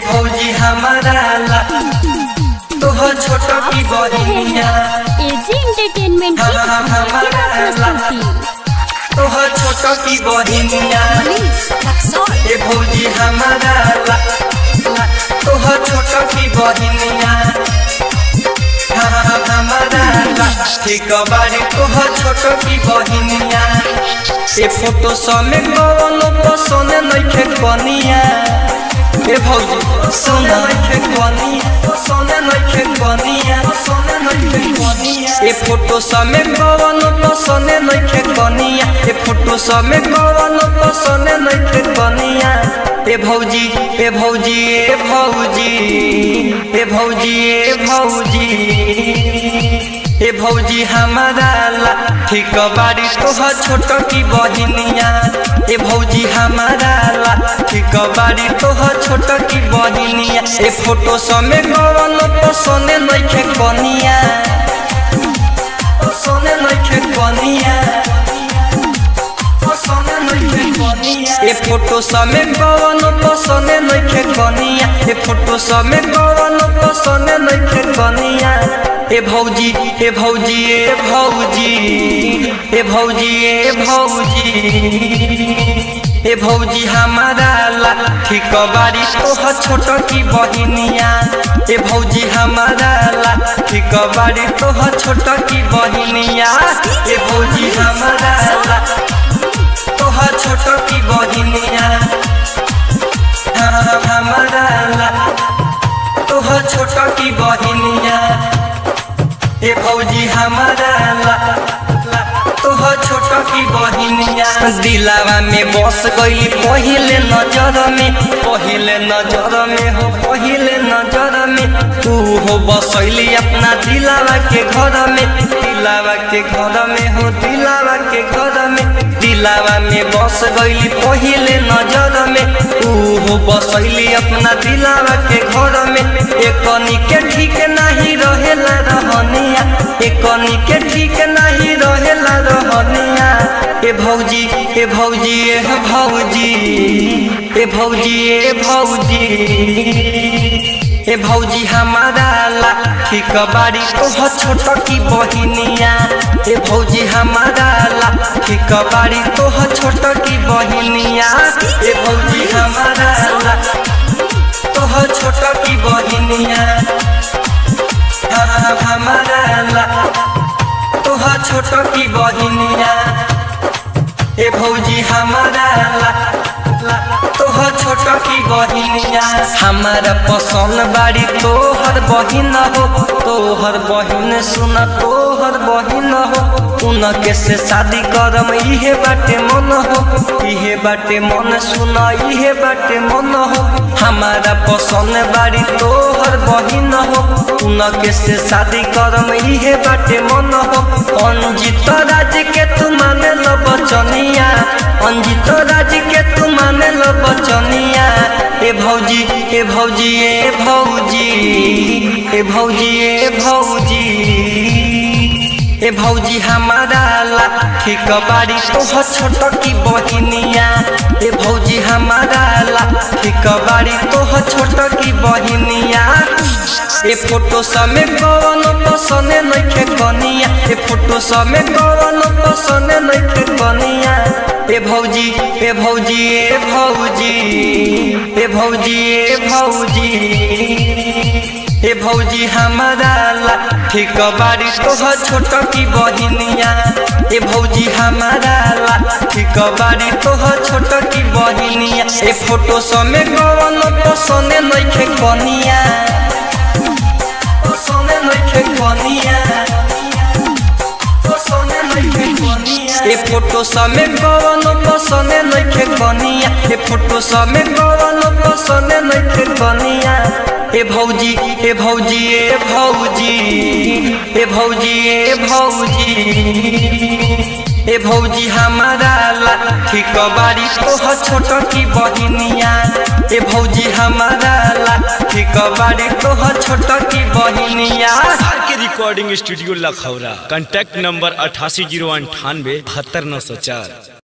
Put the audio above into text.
भौजी हमारा ला तो हो छोटा की बहिनिया एजी एंटरटेनमेंट तो हो छोटा की बहिनिया ये भौजी हमारा ला तो हो छोटा की बहिनिया हमारा ला ठीक बारी तो हो छोटा की बहिनिया ये फोटो समेत कौनो पसंद नइखे कनिया ए भौजी सोना नइखे कनिया सोना नइखे कनिया सोना नइखे कनिया ए फोटो समेत कौनो पसंद नइखे कनिया ए फोटो समेत कौनो पसंद नइखे कनिया ए भौजी ए भौजी ए भौजी ए भौजी ए भौजी ए भौजी हमारा ला ठीक बारी तो हो छोटा की बहिनिया ए भौजी हमारा ला ठीक बारी तो हो छोटा की बहिनिया ए फोटो समेत कौनो पसंद नइखे कनिया पसंद नइखे कनिया पसंद नइखे कनिया ए फोटो समेत कौनो पसंद नइखे कनिया ए फोटो समेत कौनो पसंद नइखे कनिया ए भौजी ए भौजी ए भौजी ए भौजी ए भौजी ए भौजी हमारा ला ठीक बारी तो हो छोटा की बहिनिया ए भौजी हमारा ला ठीक बारी तो हो छोटा की बहिनिया ए भौजी हमारा ला तो हो छोटा की बहिनिया हमारा ला तो हो छोटा की बहिनिया ए भौजी हमारा ला तो हो छोटा की बहिनिया दिलावा में बस गई पहिले नजर में हो पहिले नजर में तू हो बसैली अपना दिलावा के घर में दिलावा के घर में हो दिलावा के घर में दिलावा में बस गई पहिले नजर में तू हो बसैली अपना दिलावा के घर में एकनी के ठीक नहीं रहेला रहनिया एकनी के ठीक नहीं रहेला रहनिया ए भौजी ए भौजी ए भौजी ए भौजी ए भौजी ए भौजी हमारा ला ठीक बारी तो हो छोटा की बहिनिया ए भौजी हमारा ला ठीक बारी तो हो छोटा की बहिनिया ए भौजी हमारा ला तो हो छोटा की बहिनिया हमारा ला तो हो छोटा की बहिनिया ए भौजी हमारा ला तो हो छोटा की बहिनिया हमारा पसंद बाड़ी तोहर बहिन हो तोहर बहिन सुना तोहर बहिन हो उनके से शादी करम इहे बाटे मन हो इहे बाटे मन सुना इहे बाटे मन हो हमारा पसंद बाड़ी तोहर बहिन हो उनके से शादी करम इहे बाटे मन हो अंजित राज के तू माने लो बचनिया अंजित राज के तू माने लो बचनिया ए भौजी ए भौजी ए भौजी ए भौजी ए भौजी ए भौजी हमारा ला ठीक बारी तो हो छोटा की बहिनिया ए भौजी हमारा ला ठीक बारी तो हो छोटा की बहिनिया ए फोटो समेत कौनो पसंद नइखे कनिया ए फोटो समेत कौनो पसंद नइखे कनिया ए भौजी ए भौजी ए भौजी ए भौजी ए भौजी ए भौजी हमारा ला ठीक बारी तो हो छोटा की बहिनिया ए भौजी हमारा ला ठीक बारी तो हो छोटा की बहिनिया ए फोटो समेत कौनो पसंद नइखे कनिया पसंद नइखे कनिया पसंद नइखे कनिया ए फोटो समेत कौनो पसंद नइखे कनिया ए फोटो समेत कौनो पसंद नइखे कनिया ए भौजी ए भौजी ए भौजी ए भौजी ए भौजी ए भौजी हमारा ला ठीक बारी तो हो छोटा की बहिनिया ए भौजी हमारा ला ठीक बारी तो हो छोटा की बहिनिया के recording studio Lakhaura contact number 880987 72904।